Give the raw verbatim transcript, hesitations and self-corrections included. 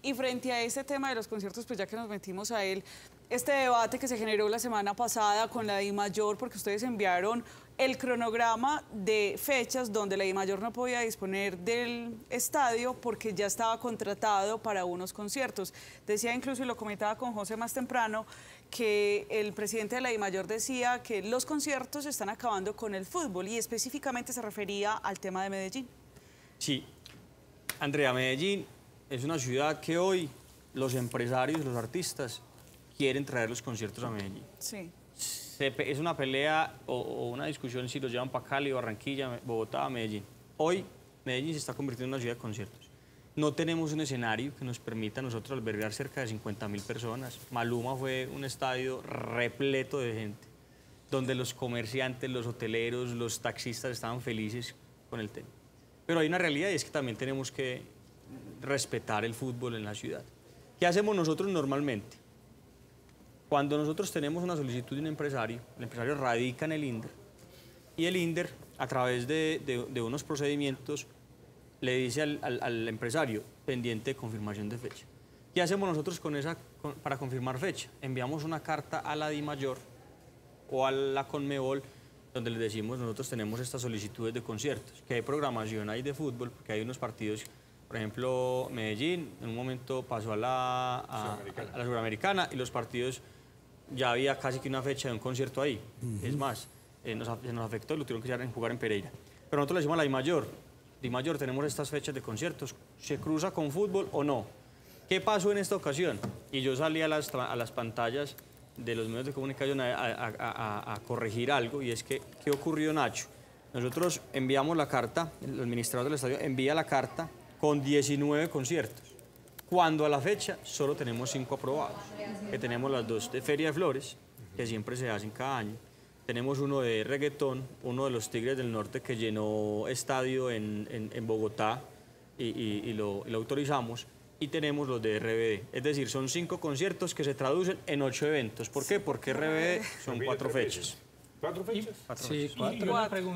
Y frente a este tema de los conciertos, pues ya que nos metimos a él, este debate que se generó la semana pasada con la DIMAYOR, porque ustedes enviaron el cronograma de fechas donde la DIMAYOR no podía disponer del estadio porque ya estaba contratado para unos conciertos. Decía incluso, y lo comentaba con José más temprano, que el presidente de la DIMAYOR decía que los conciertos están acabando con el fútbol y específicamente se refería al tema de Medellín. Sí, Andrea, Medellín es una ciudad que hoy los empresarios, los artistas, quieren traer los conciertos a Medellín. Sí. Se, es una pelea o, o una discusión si los llevan para Cali, Barranquilla, Bogotá, Medellín. Hoy Medellín se está convirtiendo en una ciudad de conciertos. No tenemos un escenario que nos permita a nosotros albergar cerca de cincuenta mil personas. Maluma fue un estadio repleto de gente, donde los comerciantes, los hoteleros, los taxistas estaban felices con el tema. Pero hay una realidad y es que también tenemos que respetar el fútbol en la ciudad. ¿Qué hacemos nosotros normalmente? Cuando nosotros tenemos una solicitud de un empresario, el empresario radica en el INDER y el INDER, a través de, de, de unos procedimientos, le dice al, al, al empresario pendiente de confirmación de fecha. ¿Qué hacemos nosotros con esa, con, para confirmar fecha? Enviamos una carta a la DIMAYOR o a la CONMEBOL donde les decimos nosotros tenemos estas solicitudes de conciertos, qué programación hay de fútbol, porque hay unos partidos, por ejemplo, Medellín en un momento pasó a la, a, a, a la Suramericana y los partidos ya había casi que una fecha de un concierto ahí. Uh-huh. Es más, eh, nos, nos afectó y lo tuvieron que llevar en jugar en Pereira. Pero nosotros le decimos a la DIMAYOR, DIMAYOR, tenemos estas fechas de conciertos, ¿se cruza con fútbol o no? ¿Qué pasó en esta ocasión? Y yo salí a las, a las pantallas de los medios de comunicación a, a, a, a, a corregir algo, y es que, ¿qué ocurrió, Nacho? Nosotros enviamos la carta, el administrador del estadio envía la carta con diecinueve conciertos, cuando a la fecha solo tenemos cinco aprobados, que tenemos las dos de Feria de Flores, que siempre se hacen cada año, tenemos uno de reggaetón, uno de los Tigres del Norte que llenó estadio en, en, en Bogotá y, y, y, lo, y lo autorizamos, y tenemos los de R B D. Es decir, son cinco conciertos que se traducen en ocho eventos. ¿Por qué? Porque R B D son cuatro fechas. ¿Cuatro fechas? Cuatro sí, fechas. cuatro.